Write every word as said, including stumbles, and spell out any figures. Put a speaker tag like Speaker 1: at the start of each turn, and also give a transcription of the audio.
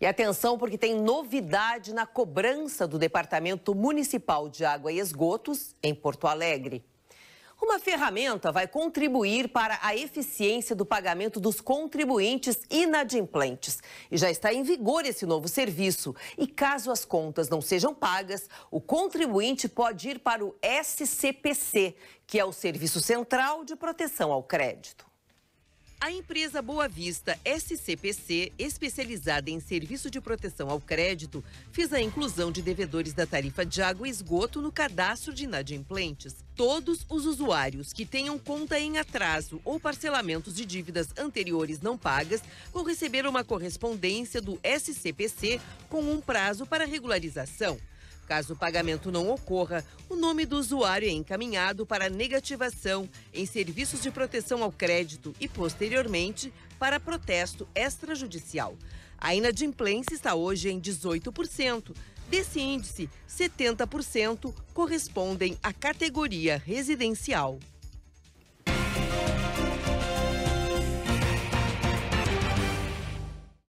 Speaker 1: E atenção, porque tem novidade na cobrança do Departamento Municipal de Água e Esgotos em Porto Alegre. Uma ferramenta vai contribuir para a eficiência do pagamento dos contribuintes inadimplentes. E já está em vigor esse novo serviço. E caso as contas não sejam pagas, o contribuinte pode ir para o S C P C, que é o Serviço Central de Proteção ao Crédito. A empresa Boa Vista S C P C, especializada em serviço de proteção ao crédito, fez a inclusão de devedores da tarifa de água e esgoto no cadastro de inadimplentes. Todos os usuários que tenham conta em atraso ou parcelamentos de dívidas anteriores não pagas vão receber uma correspondência do S C P C com um prazo para regularização. Caso o pagamento não ocorra, o nome do usuário é encaminhado para negativação em serviços de proteção ao crédito e, posteriormente, para protesto extrajudicial. A inadimplência está hoje em dezoito por cento. Desse índice, setenta por cento correspondem à categoria residencial.